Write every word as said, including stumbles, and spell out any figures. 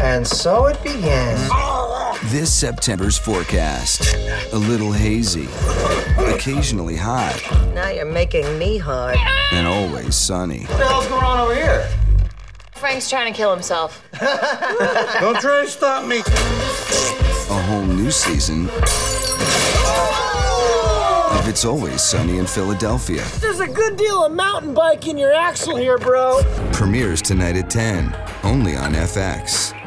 And so it began. This September's forecast. A little hazy, occasionally hot, Now you're making me hard. and always sunny. What the hell's going on over here? Frank's trying to kill himself. Don't try to stop me. A whole new season of It's Always Sunny in Philadelphia. There's a good deal of mountain bike in your axle here, bro. Premieres tonight at ten, only on F X.